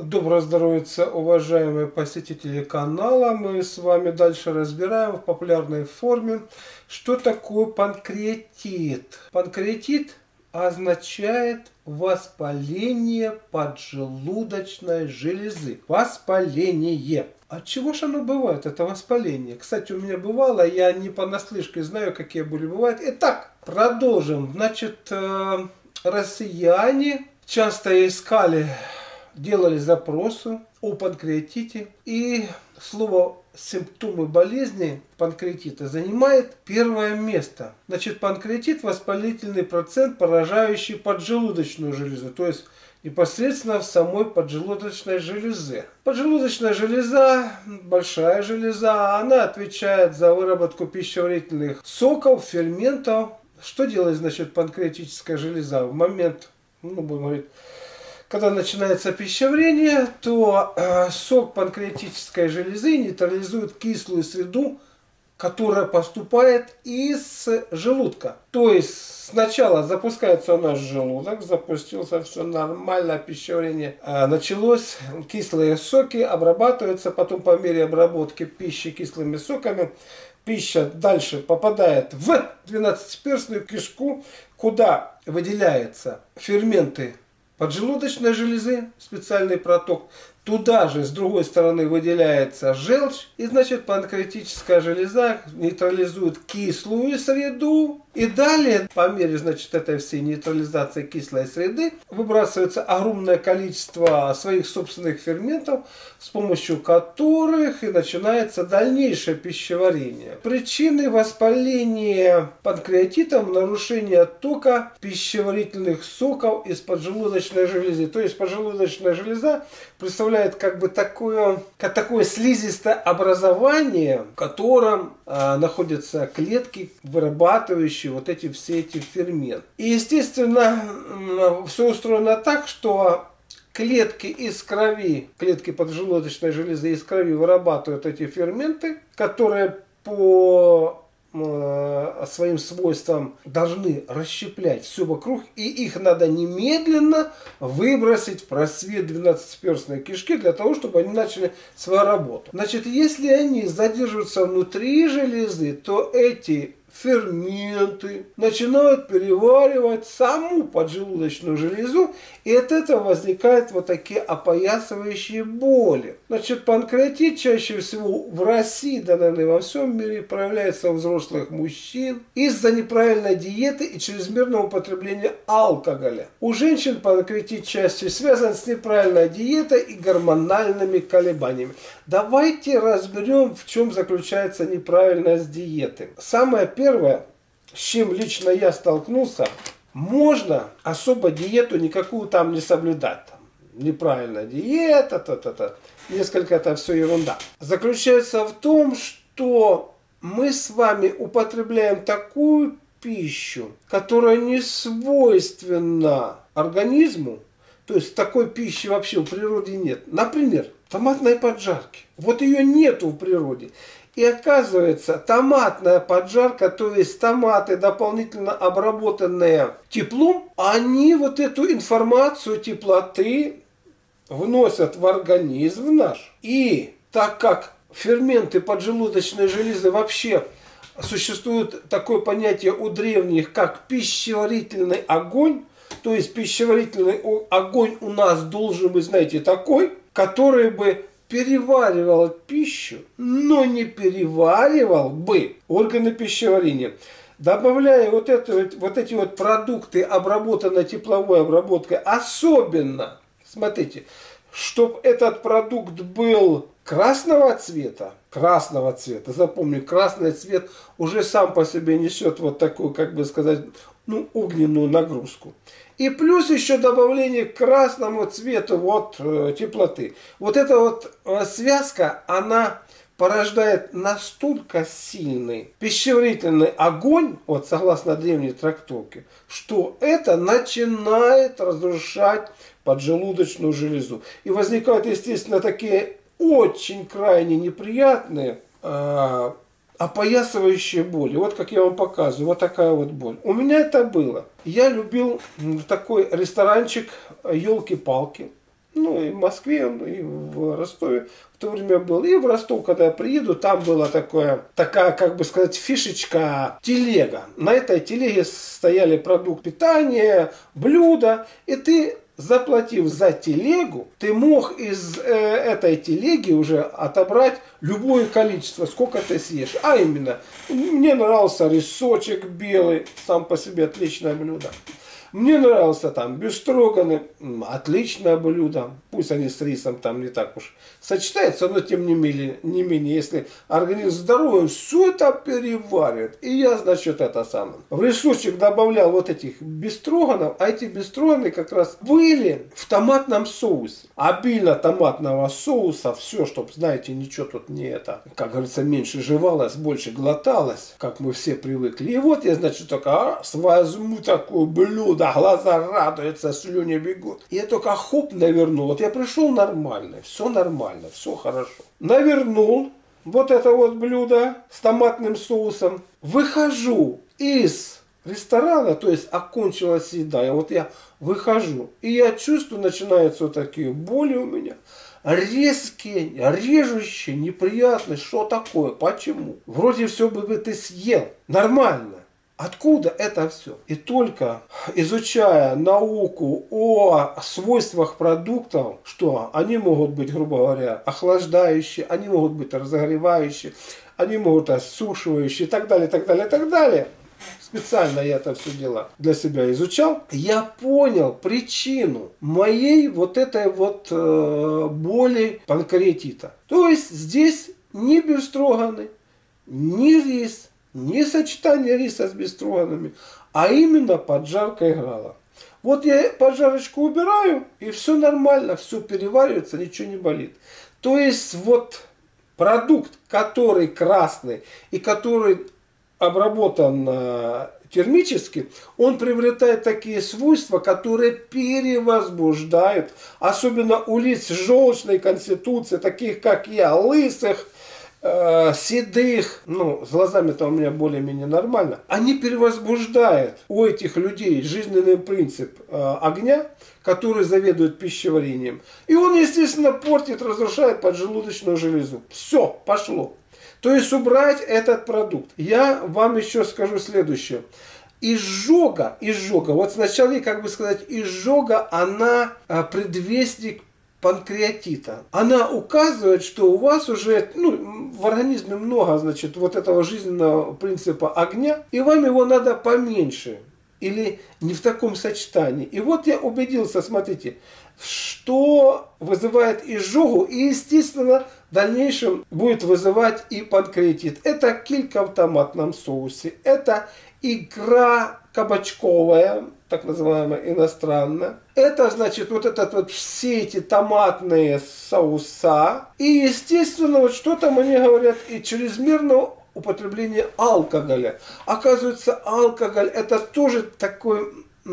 Доброго здоровья, уважаемые посетители канала. Мы с вами дальше разбираем в популярной форме, что такое панкреатит. Панкреатит означает воспаление поджелудочной железы. Воспаление. От чего же оно бывает, это воспаление? Кстати, у меня бывало, я не понаслышке знаю, какие боли бывают. Итак, продолжим. Значит, россияне часто искали, делали запросы о панкреатите, и слово симптомы болезни панкреатита занимает первое место. Значит, панкреатит — воспалительный процесс, поражающий поджелудочную железу, то есть непосредственно в самой поджелудочной железе. Поджелудочная железа, большая железа, она отвечает за выработку пищеварительных соков, ферментов. Что делает, значит, панкреатическая железа в момент, будем говорить, когда начинается пищеварение, то сок панкреатической железы нейтрализует кислую среду, которая поступает из желудка. То есть сначала запускается у нас желудок, запустился, все нормально, пищеварение началось, кислые соки обрабатываются, потом по мере обработки пищи кислыми соками пища дальше попадает в двенадцатиперстную кишку, куда выделяются ферменты поджелудочной железы, специальный проток. Туда же, с другой стороны, выделяется желчь. И, значит, панкреатическая железа нейтрализует кислую среду. И далее, по мере, значит, этой всей нейтрализации кислой среды, выбрасывается огромное количество своих собственных ферментов, с помощью которых и начинается дальнейшее пищеварение. Причины воспаления панкреатитом — нарушение оттока пищеварительных соков из поджелудочной железы. То есть поджелудочная железа представляет как бы такое слизистое образование, в котором находятся клетки, вырабатывающие вот все эти ферменты. И, естественно, все устроено так, что клетки из крови, клетки поджелудочной железы из крови вырабатывают эти ферменты, которые по своим свойствам должны расщеплять все вокруг, и их надо немедленно выбросить в просвет двенадцатиперстной кишки для того, чтобы они начали свою работу. Значит, если они задерживаются внутри железы, то эти ферменты начинают переваривать саму поджелудочную железу, и от этого возникают вот такие опоясывающие боли. Значит, панкреатит чаще всего в России, да, наверное, во всем мире, проявляется у взрослых мужчин из-за неправильной диеты и чрезмерного употребления алкоголя. У женщин панкреатит чаще связан с неправильной диетой и гормональными колебаниями. Давайте разберем, в чем заключается неправильность диеты. Самое первое, с чем лично я столкнулся, можно особо диету никакую там не соблюдать. Неправильная диета, несколько это все ерунда. Заключается в том, что мы с вами употребляем такую пищу, которая не свойственна организму. То есть такой пищи вообще в природе нет. Например, томатной поджарки. Вот ее нету в природе. И оказывается, томатная поджарка, то есть томаты, дополнительно обработанные теплом, они вот эту информацию теплоты вносят в организм наш. И так как ферменты поджелудочной железы вообще существует такое понятие у древних, как пищеварительный огонь, то есть пищеварительный огонь у нас должен быть, знаете, такой, который бы переваривал пищу, но не переваривал бы органы пищеварения. Добавляя вот эти вот продукты, обработанные тепловой обработкой, особенно, смотрите, чтобы этот продукт был красного цвета, запомни, красный цвет уже сам по себе несет вот такую, как бы сказать, огненную нагрузку. И плюс еще добавление к красному цвету теплоты. Вот эта вот связка, она порождает настолько сильный пищеварительный огонь, согласно древней трактовке, что это начинает разрушать поджелудочную железу. И возникают, естественно, такие очень крайне неприятные опоясывающие боли. Вот как я вам показываю, вот такая вот боль. У меня это было. Я любил такой ресторанчик «Елки-палки». Ну, и в Москве, и в Ростове в то время был. И в Ростов, когда я приеду, там была такая, как бы сказать, фишечка, телега. На этой телеге стояли продукты питания, блюда. И ты, заплатив за телегу, ты мог из этой телеги уже отобрать любое количество, сколько ты съешь. А именно, мне нравился рисочек белый, сам по себе отличное блюдо. Мне нравился там бефстроганы, отличное блюдо. Пусть они с рисом там не так уж сочетаются, но тем не менее, если организм здоровый, все это переваривает. И я, значит, это самое. В рисочек добавлял вот этих бефстроганов, а эти бефстроганы как раз были в томатном соусе. Обильно томатного соуса, все, чтобы, знаете, ничего тут не это, как говорится, меньше жевалось, больше глоталось, как мы все привыкли. И вот я, значит, только возьму такое блюдо, да, глаза радуются, слюни бегут. И я только хоп навернул. Вот я пришел нормально, все хорошо. Навернул вот это вот блюдо с томатным соусом. Выхожу из ресторана, то есть окончилась еда. И вот я выхожу, и я чувствую, начинаются вот такие боли у меня. Резкие, режущие, неприятные. Что такое? Почему? Вроде все бы ты съел. Нормально. Откуда это все? И только изучая науку о свойствах продуктов, что они могут быть, грубо говоря, охлаждающие, они могут быть разогревающие, они могут осушивающие и так далее, так далее, так далее. Специально я это все дело для себя изучал. Я понял причину моей вот этой вот боли панкреатита. То есть здесь ни бефстроганы, ни рис, не сочетание риса с бефстроганами, а именно поджарка играла. Вот я поджарочку убираю, и все нормально, все переваривается, ничего не болит. То есть вот продукт, который красный и который обработан термически, он приобретает такие свойства, которые перевозбуждают, особенно у лиц с желчной конституцией, таких как я, лысых, седых, ну, с глазами-то у меня более-менее нормально, они перевозбуждают у этих людей жизненный принцип огня, который заведует пищеварением. И он, естественно, портит, разрушает поджелудочную железу. Все, пошло. То есть убрать этот продукт. Я вам еще скажу следующее. Изжога, вот сначала, как бы сказать, изжога, она предвестник панкреатита. Она указывает, что у вас уже в организме много, значит, вот этого жизненного принципа огня, и вам его надо поменьше. Или не в таком сочетании. И вот я убедился, смотрите, что вызывает изжогу, и, естественно, в дальнейшем будет вызывать и панкреатит. Это килька в томатном соусе, это икра кабачковая, так называемая иностранная. Это, значит, вот этот вот все эти томатные соуса. И, естественно, вот что там они говорят, и чрезмерного употребления алкоголя. Оказывается, алкоголь это тоже такой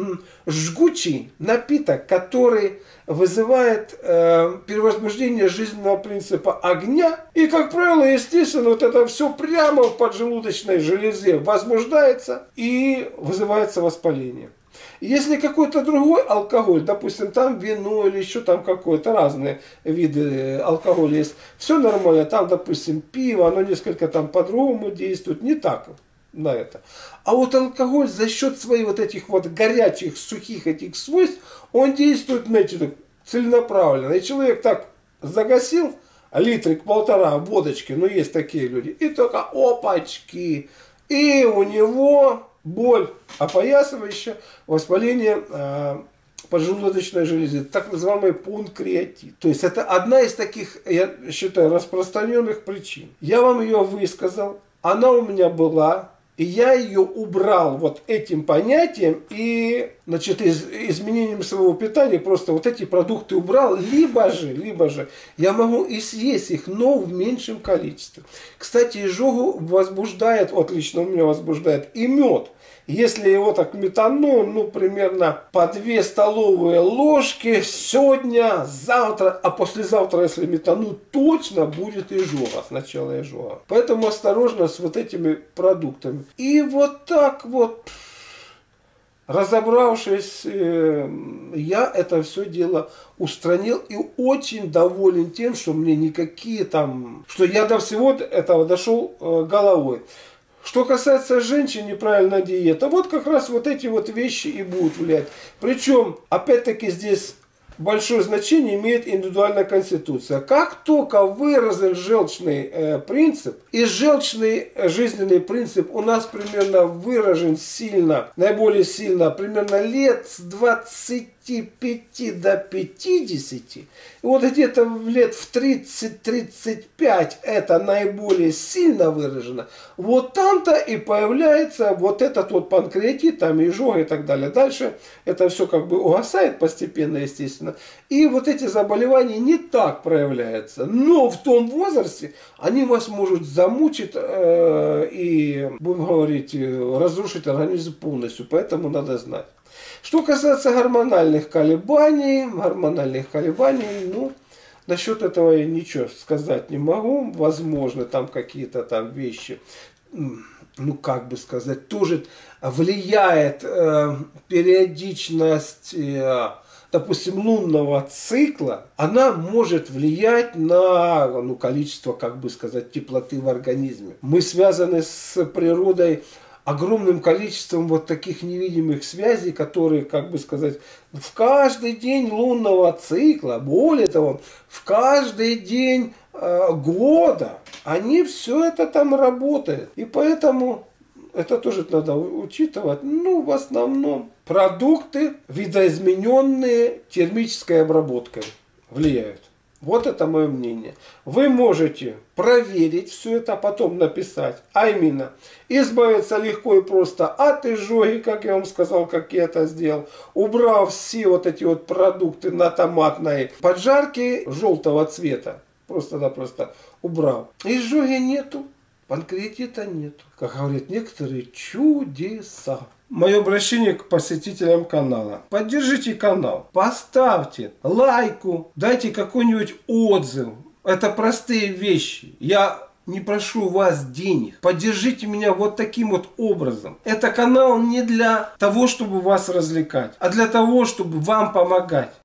жгучий напиток, который вызывает перевозбуждение жизненного принципа огня. И, как правило, естественно, вот это все прямо в поджелудочной железе возбуждается и вызывается воспаление. Если какой-то другой алкоголь, допустим, там вино или еще там какое-то, разные виды алкоголя есть, все нормально, там, допустим, пиво, оно несколько там по-другому действует, не так на это. А вот алкоголь за счет своих вот этих вот горячих, сухих этих свойств, он действует, знаете, целенаправленно. И человек так загасил, литрик полтора водочки, ну есть такие люди, и только опачки, и у него боль опоясывающая, воспаление поджелудочной железы, так называемый панкреатит. То есть это одна из таких, я считаю, распространенных причин. Я вам ее высказал, она у меня была, и я ее убрал вот этим понятием и, значит, изменением своего питания просто вот эти продукты убрал, либо же я могу и съесть их, но в меньшем количестве. Кстати, изжогу возбуждает, отлично у меня возбуждает и мед. Если его так метану, примерно по 2 столовые ложки сегодня, завтра, а послезавтра, если метану, точно будет изжога. Сначала изжога. Поэтому осторожно с вот этими продуктами. И вот так вот Разобравшись, я это все дело устранил и очень доволен тем, что мне никакие там, что я до всего этого дошел головой. Что касается женщин, неправильная диета, вот как раз вот эти вот вещи и будут влиять. Причем, опять-таки, здесь большое значение имеет индивидуальная конституция. Как только выразен желчный принцип, и желчный жизненный принцип у нас примерно выражен сильно, наиболее сильно, примерно лет с 25 до 50, и вот где-то лет в 30-35 это наиболее сильно выражено, вот там-то и появляется вот этот вот панкреатит, там изжога и так далее. Дальше это все как бы угасает постепенно, естественно. И вот эти заболевания не так проявляются. Но в том возрасте они вас могут замучить и, будем говорить, разрушить организм полностью. Поэтому надо знать. Что касается гормональных колебаний, ну, насчет этого я ничего сказать не могу. Возможно, там какие-то там вещи, ну, как бы сказать, тоже влияет периодичность, допустим, лунного цикла, она может влиять на, ну, количество, как бы сказать, теплоты в организме. Мы связаны с природой огромным количеством вот таких невидимых связей, которые, как бы сказать, в каждый день лунного цикла, более того, в каждый день года, они все это там работают. И поэтому это тоже надо учитывать. Ну, в основном продукты, видоизмененные термической обработкой, влияют. Вот это мое мнение. Вы можете проверить все это, а потом написать. А именно, избавиться легко и просто от изжоги, как я вам сказал, как я это сделал. Убрав все вот эти вот продукты на томатной поджарке желтого цвета. Просто-напросто убрал. Изжоги нету, панкреатита нету. Как говорят некоторые, чудеса. Мое обращение к посетителям канала. Поддержите канал, поставьте лайку, дайте какой-нибудь отзыв. Это простые вещи. Я не прошу у вас денег. Поддержите меня вот таким вот образом. Это канал не для того, чтобы вас развлекать, а для того, чтобы вам помогать.